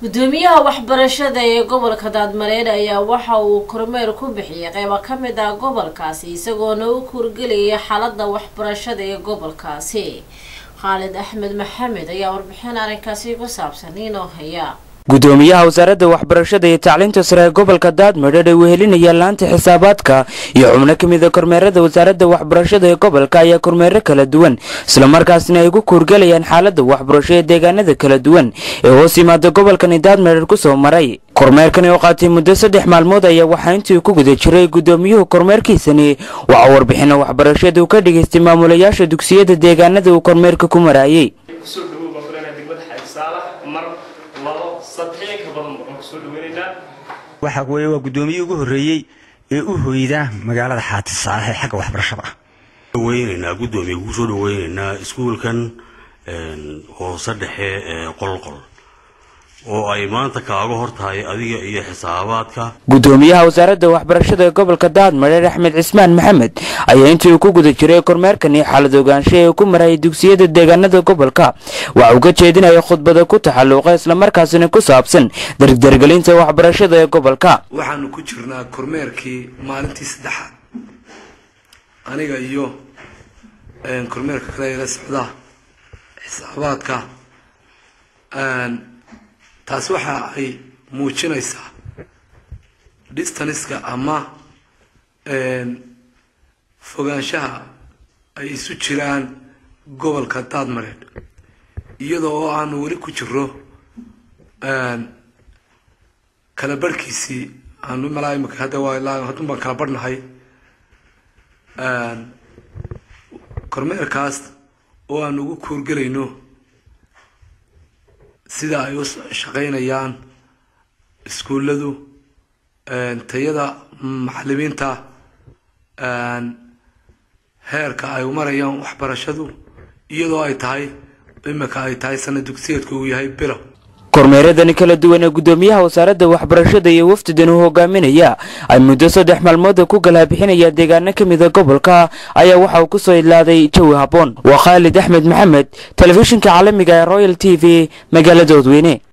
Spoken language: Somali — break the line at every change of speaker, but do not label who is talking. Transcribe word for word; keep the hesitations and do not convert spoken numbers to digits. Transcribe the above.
gudoomiyaha waxbarashada ee gobolka Daadmareed ayaa waxa uu kormeer ku bixiyay qaybo ka mid ah gobolkaasi isagoo uu kurgeliyay xaaladda waxbarashada ee gobolkaasi. Khalid Ahmed Maxamed ayaa warbixin arrinkaasi ku saabsan inoo haya.
gudoomiyaha wasaaradda waxbarashada iyo tacliinta sare ee gobolka Daadmareed ee wehelinaya laanta xisaabaadka iyo xubno ka mid ah kormeerada wasaaradda waxbarashada ee gobolka ayaa kormeero kala duwan isla markaasna ay ugu kurgalayaan xaaladda waxbarashada deegaanada kala duwan ee hoos yimaada gobolka Daadmareed ku soo maray. kormeerkan oo qaatay muddo saddex maalmood ayaa waxa intii ku guda jiray gudoomiyuhu kormeerkiisani waxa warbixino waxbarashada uu ka dhigaystay maamulayaasha dugsiyada deegaanada uu kormeerka ku marayay.
waxa weeye waa gudoomiyihii ugu horeeyay ee u hooyda magaalada Xaatisaahe xagga waxbarashada
weynina gudoomiye ugu soo dhaweynina iskuulkan een oo saddexe qolqol oo ay maanta kaaga hortahay adiga iyo xisaabaadka.
gudoomiyaha wasaaradda waxbarashada ee gobolka Daadmareed Axmed Cismaan Maxamed ayaa intii uu ku guda jiray kormeerkan xaalad ogaansho ee ku maray dugsiyada deegaanada gobolka waxa uu ka jeedinayay khudbada ku taxalluqay isla markaasina ku saabsan dardargelinta waxbarashada ee gobolka.
waxaanu ku jirnaa kormeerkii maalintii saddexaad aniga iyo een kormeerka kale ee socda xisaabaadka aan taas waxa ay muujinaysaa distance-ka ama een fogaanshaha ay isu jiraan gobolka Daadmareed iyadoo aanu wali ku jiro een kala barkiisi aanu malaayimka hada waa ilaa hadun baan kala barnahay een kormeerkaas oo aan ugu kurgalayno sida ay u shaqeynayaan iskuuladu een tayada macallimiinta een heerka ay u marayaan waxbarashadu iyadoo ay tahay imika ay tahay sanad dugsiyeedku uu yahay bilo.
kormeeradani kala duwan ee gudoomiyaha wasaaradda waxbarashada iyo wafdidan uu hogaaminaya ay muddo saddex maalmood ku kala bixinaya deegaano ka mid ah gobolka ayaa waxa uu ku soo ilaaday jawi habboon. waa Khalid Ahmed Maxamed, telefishinka caalamiga ee Royal T V magaalada Dadweyne.